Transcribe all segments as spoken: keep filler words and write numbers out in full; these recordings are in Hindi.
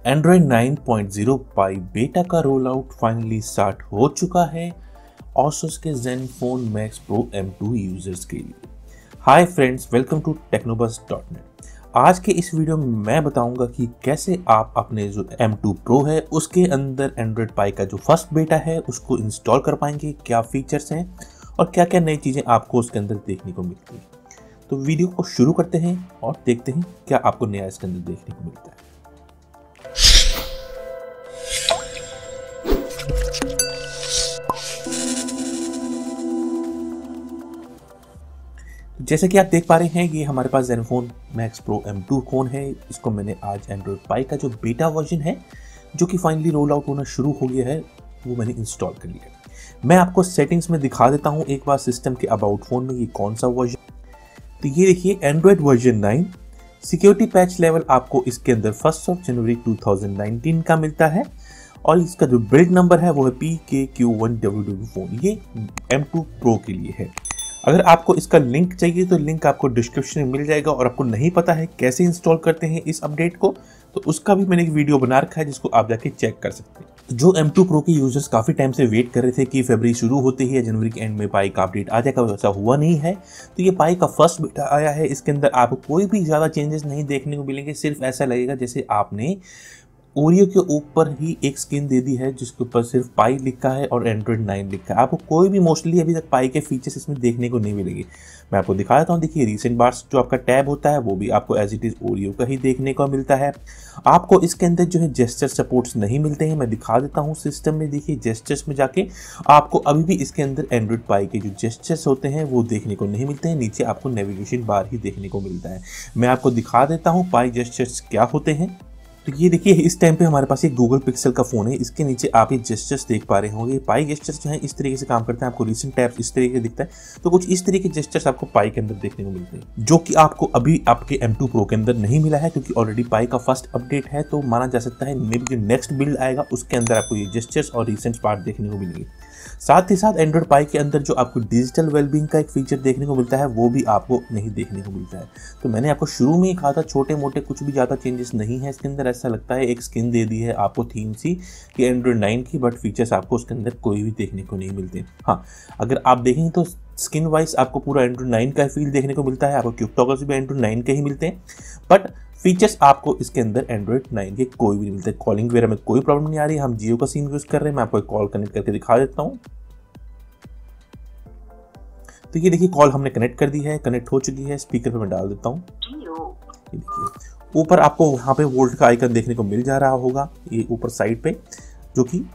Android nine point zero Pie beta का रोल आउट फाइनली स्टार्ट हो चुका है Asus के Zenfone Max Pro M two users के लिए। Hi friends, welcome to Technobus dot net. आज के इस वीडियो में मैं बताऊंगा कि कैसे आप अपने जो एम टू Pro है उसके अंदर एंड्रॉयड पाई का जो फर्स्ट बेटा है उसको इंस्टॉल कर पाएंगे, क्या फीचर्स हैं और क्या क्या नई चीज़ें आपको उसके अंदर देखने को मिलती हैं। तो वीडियो को शुरू करते हैं और देखते हैं क्या आपको नया इसके अंदर देखने को मिलता है। जैसे कि आप देख पा रहे हैं, ये हमारे पास Zenfone Max Pro M two phone है। इसको मैंने आज एंड्रॉयड पाई का जो बेटा वर्जन है जो कि फाइनली रोल आउट होना शुरू हो गया है वो मैंने इंस्टॉल कर लिया है। मैं आपको सेटिंग्स में दिखा देता हूं एक बार सिस्टम के अबाउट फ़ोन में ये कौन सा वर्जन। तो ये देखिए Android version nine. Security patch level आपको इसके अंदर first of January two thousand nineteen का मिलता है और इसका जो बिल्ड नंबर है वो है P K Q one W W phone. ये एम टू Pro के लिए है। अगर आपको इसका लिंक चाहिए तो लिंक आपको डिस्क्रिप्शन में मिल जाएगा और आपको नहीं पता है कैसे इंस्टॉल करते हैं इस अपडेट को तो उसका भी मैंने एक वीडियो बना रखा है जिसको आप जाके चेक कर सकते हैं। तो जो एम टू Pro के यूजर्स काफ़ी टाइम से वेट कर रहे थे कि फरवरी शुरू होते ही या जनवरी के एंड में पाई का अपडेट आ जाएगा, वैसा हुआ नहीं है। तो ये पाई का फर्स्ट बेटा आया है। इसके अंदर आपको कोई भी ज़्यादा चेंजेस नहीं देखने को मिलेंगे। सिर्फ ऐसा लगेगा जैसे आपने ओरियो के ऊपर ही एक स्किन दे दी है जिसके ऊपर सिर्फ पाई लिखा है और एंड्रॉयड नाइन लिखा है। आपको कोई भी मोस्टली अभी तक पाई के फीचर्स इसमें देखने को नहीं मिलेंगे। मैं आपको दिखा देता हूँ। देखिए रीसेंट बार्स जो आपका टैब होता है वो भी आपको एज इट इज़ ओरियो का ही देखने को मिलता है। आपको इसके अंदर जो है जेस्चर सपोर्ट्स नहीं मिलते हैं। मैं दिखा देता हूँ सिस्टम में। देखिए जेस्चर्स में जाके आपको अभी भी इसके अंदर एंड्रॉयड पाई के जो जेस्चर्स होते हैं वो देखने को नहीं मिलते हैं। नीचे आपको नेविगेशन बार ही देखने को मिलता है। मैं आपको दिखा देता हूँ पाई जेस्चर्स क्या होते हैं। तो ये देखिए इस टाइम पे हमारे पास एक गूगल पिक्सल का फ़ोन है। इसके नीचे आप ये जेस्चर्स देख पा रहे होंगे। पाई जेस्चर्स जो है इस तरीके से काम करते हैं। आपको रीसेंट टैब्स इस तरीके से दिखता है। तो कुछ इस तरीके के जेस्चर्स आपको पाई के अंदर देखने को मिलते हैं जो कि आपको अभी आपके एम टू Pro के अंदर नहीं मिला है क्योंकि ऑलरेडी पाई का फर्स्ट अपडेट है। तो माना जा सकता है मे बी जो नेक्स्ट बिल्ड आएगा उसके अंदर आपको ये जेस्चर्स और रीसेंट पार्ट देखने को मिलेंगे। साथ ही साथ एंड्रॉयड पाई के अंदर जो आपको डिजिटल वेलबींग का एक फीचर देखने को मिलता है वो भी आपको नहीं देखने को मिलता है। तो मैंने आपको शुरू में ही कहा था छोटे मोटे कुछ भी ज़्यादा चेंजेस नहीं है इसके अंदर। ऐसा लगता है एक स्किन दे दी है आपको थीम सी कि एंड्रॉयड नाइन की, बट फीचर्स आपको उसके अंदर कोई भी देखने को नहीं मिलते। हाँ, अगर आप देखेंगे तो स्किन वाइज आपको पूरा एंड्रॉयड नाइन का फील देखने को मिलता है। आपको क्यूब टॉगल्स भी एंड्रॉयड नाइन के ही मिलते हैं, बट फीचर्स आपको इसके अंदर एंड्रॉयड नाइन के कोई भी नहीं मिलते। कॉलिंग वगैरह में कोई प्रॉब्लम नहीं आ रही। हम जियो का सिम यूज़ कर रहे हैं। मैं आपको कॉल कनेक्ट करके दिखा देता हूँ। तो ये देखिए कॉल हमने कनेक्ट कर दी है, कनेक्ट हो चुकी है। स्पीकर पे मैं डाल देता हूँ। ये देखिए ऊपर आपको वहाँ पे वोल्ट का आइकन देखने को मिल जा रहा होगा ये ऊपर साइड पे, जो कि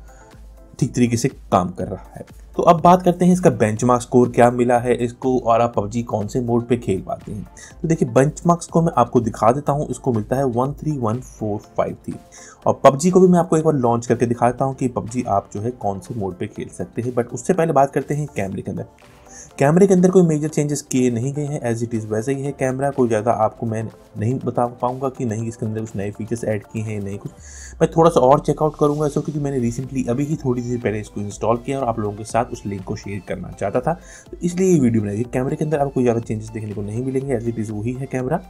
ठीक तरीके से काम कर रहा है। तो अब बात करते हैं इसका बेंचमार्क स्कोर क्या मिला है इसको और आप पबजी कौन से मोड पे खेल पाते हैं। तो देखिए बेंचमार्क स्कोर मैं आपको दिखा देता हूँ। इसको मिलता है one three one four five three और पबजी को भी मैं आपको एक बार लॉन्च करके दिखाता हूँ कि पबजी आप जो है कौन से मोड पे खेल सकते हैं। बट उससे पहले बात करते हैं कैमरे के अंदर। कैमरे के अंदर कोई मेजर चेंजेस किए नहीं गए हैं। एज इट इज़ वैसे ही है कैमरा। कोई ज़्यादा आपको मैं नहीं बता पाऊंगा कि नहीं इसके अंदर कुछ नए फीचर्स ऐड किए हैं, नहीं कुछ। मैं थोड़ा सा और चेकआउट करूंगा इसको क्योंकि मैंने रिसेंटली अभी ही थोड़ी देर पहले इसको इंस्टॉल किया और आप लोगों के साथ उस लिंक को शेयर करना चाहता था, तो इसलिए ये वीडियो बनाई। कैमरे के अंदर आपको कोई ज़्यादा चेंजेस देखने को नहीं मिलेंगे। एज इट इज़ वही है कैमरा।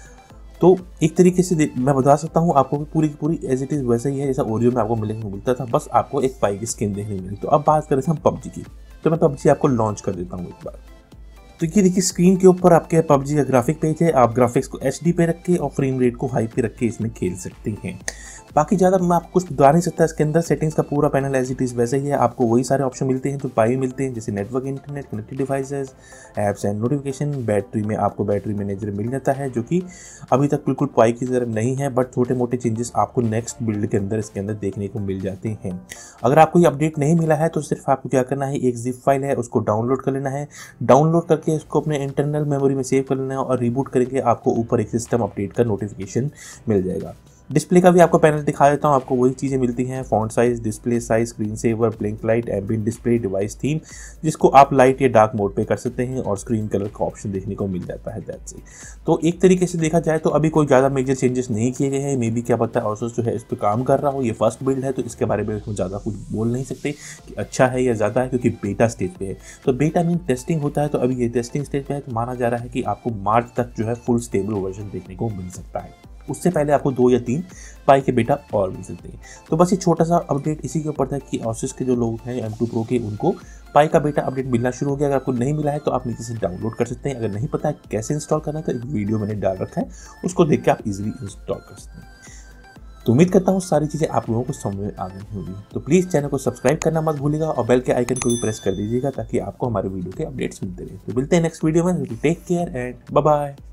तो एक तरीके से मैं बता सकता हूँ आपको भी पूरी की पूरी एज इट इज़ वैसे ही है जैसा ओरियो में आपको मिलने को मिलता था। बस आपको एक पाई की स्किन देखने को मिली। तो अब बात करें हम पबजी की। तो मैं पबजी आपको लॉन्च कर देता हूँ एक बार। तो ये देखिए स्क्रीन के ऊपर आपके पबजी का ग्राफिक पेज है। आप ग्राफिक्स को एच डी पे रख के और फ्रेम रेट को हाई पे रख के इसमें खेल सकते हैं। बाकी ज़्यादा मैं आपको कुछ बता नहीं सकता। इसके अंदर सेटिंग्स का पूरा पैनल एज इट इज़ वैसे ही है। आपको वही सारे ऑप्शन मिलते हैं जो पाई मिलते हैं, जैसे network, internet, connected devices, apps and notification. Battery में आपको बैटरी मैनेजर मिल जाता है जो कि अभी तक बिल्कुल पाई की तरह नहीं है, बट छोटे मोटे चेंजेस आपको नेक्स्ट बिल्ड के अंदर इसके अंदर देखने को मिल जाते हैं। अगर आपको ये अपडेट नहीं मिला है तो सिर्फ आपको क्या करना है, एक जिप फाइल है उसको डाउनलोड कर लेना है। डाउनलोड करके उसको अपने इंटरनल मेमोरी में सेव कर लेना है और रिबूट करके आपको ऊपर एक सिस्टम अपडेट का नोटिफिकेशन मिल जाएगा। डिस्प्ले का भी आपको पैनल दिखा देता हूँ। आपको वही चीज़ें मिलती हैं, font size, display size, screen saver, blink light, ambient display, device theme, जिसको आप लाइट या डार्क मोड पे कर सकते हैं और स्क्रीन कलर का ऑप्शन देखने को मिल जाता है। That's it. तो एक तरीके से देखा जाए तो अभी कोई ज़्यादा मेजर चेंजेस नहीं किए गए हैं। मे बी क्या पता है Asus जो है इस पर काम कर रहा हो। ये फर्स्ट बिल्ड है तो इसके बारे में हम ज़्यादा कुछ बोल नहीं सकते कि अच्छा है या ज़्यादा है, क्योंकि बेटा स्टेज पे है। तो बेटा मीन टेस्टिंग होता है, तो अभी ये टेस्टिंग स्टेज पे है। तो माना जा रहा है कि आपको मार्च तक जो है फुल स्टेबल वर्जन देखने को मिल सकता है। उससे पहले आपको दो या तीन पाई के बेटा और मिल सकते हैं। तो बस ये छोटा सा अपडेट इसी के ऊपर था कि Asus के जो लोग हैं एम टू प्रो के, उनको पाई का बेटा अपडेट मिलना शुरू हो गया। अगर आपको नहीं मिला है तो आप नीचे से डाउनलोड कर सकते हैं। अगर नहीं पता है कैसे इंस्टॉल करना है तो एक वीडियो मैंने डाल रखा है, उसको देख के आप इजीली इंस्टॉल कर सकते हैं। तो उम्मीद करता हूँ सारी चीज़ें आप लोगों को समझ में आ गई होगी। तो प्लीज़ चैनल को सब्सक्राइब करना मत भूलिएगा और बेल के आइकन को भी प्रेस कर दीजिएगा ताकि आपको हमारे वीडियो के अपडेट्स मिलते रहे। तो मिलते हैं नेक्स्ट वीडियो में। Take care and bye bye.